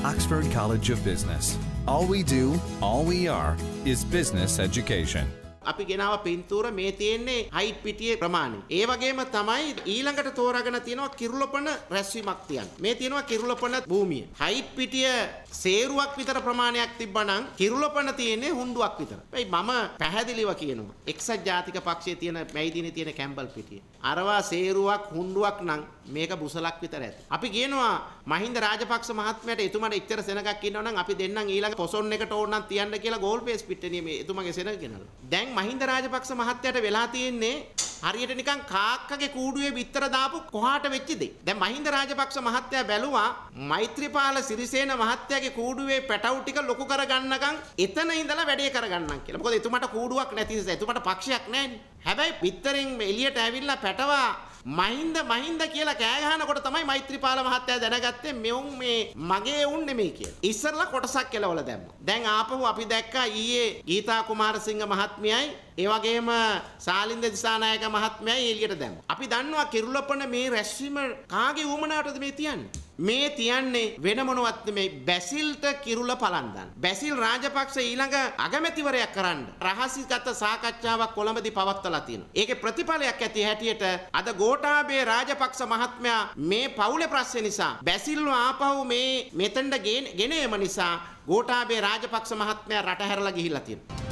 Oxford College of Business. All we do, all we are, is business education. අපි ගෙනාව පින්තූර මේ තියෙන්නේ height පිටියේ ප්‍රමාණය. ඒ වගේම තමයි ඊළඟට තෝරාගෙන තියෙනවා කිරුළපන රැස්වීමක් තියන්න. මේ තියෙනවා කිරුළපන භූමිය. හයිට් පිටිය සේරුවක් විතර ප්‍රමාණයක් තිබ්බනම් කිරුළපන තියෙන්නේ හුඬුවක් විතර. මම පැහැදිලිව කියනවා. එක්සත් ජාතික පක්ෂයේ තියෙන මැයිදිනේ තියෙන කැම්බල් පිටිය. අරවා සේරුවක් හුඬුවක් නම් මේක බුසලක් විතර ඇති. අපි කියනවා මහින්ද රාජපක්ෂ මහත්මයාට එතුමාට ඉච්චර සෙනගක් ඉන්නවා නම් අපි දෙන්නම් ඊළඟ පොසොන් එකට ඕන නම් තියන්න කියලා ගෝල් පේස් පිට්ටනිය මේ එතුමාගේ සෙනග ගෙනල්ලා. දැන් මහින්ද රාජපක්ෂ මහත්තයාට වෙලා තියෙන්නේ හරියට නිකන් කාක්කගේ කූඩුවේ බිත්තර දාපු කොහාට වෙච්ච දෙයක්. දැන් මහින්ද රාජපක්ෂ මහත්තයා බැලුවා මෛත්‍රීපාල සිරිසේන මහත්තයාගේ කූඩුවේ පැටවු ටික ලොකු කරගන්නකම් එතන ඉඳලා වැඩේ කරගන්නම් කියලා. මොකද එතුමාට කූඩුවක් නැති නිසා එතුමාට පක්ෂයක් නැහැනේ. හැබැයි බිත්තරෙන් එළියට ඇවිල්ලා පැටවා මහින්ද කියලා කෑ ගහනකොට තමයි මෛත්‍රීපාල මහත්තයා දැනගත්තේ මෙවුන් මේ මගේ උන් නෙමෙයි කියලා. ඉස්සරලා කොටසක් කෙලවල දැම්මා. දැන් ආපහු අපි දැක්කා ඊයේ ගීතා කුමාරසිංහ මහත්මියයි ඒ වගේම සාලින්ද දිසානායක මහත්මයයි එළියට දැම්මා. අපි දන්නවා කිරුළපන මේ රැස්වීම කාගේ උවමනාවටද මේ තියන්නේ? මේ තියන්නේ වෙන මොනවත් නෙමෙයි බැසිල්ට කිරුළ පලන්දන්. බැසිල් රාජපක්ෂ ඊළඟ අගමැතිවරයක් කරන්න රහසිගත සාකච්ඡාවක් කොළඹදී පවත්වලා තියෙනවා. ඒකේ ප්‍රතිඵලයක් ඇති හැටියට අද ගෝඨාභය රාජපක්ෂ මහත්මයා මේ පවුලේ ප්‍රශ්න නිසා බැසිල්ව ආපහු මේ මෙතෙන්ට ගෙන ඒම නිසා ගෝඨාභය රාජපක්ෂ මහත්මයා රට හැරලා ගිහිල්ලා තියෙනවා.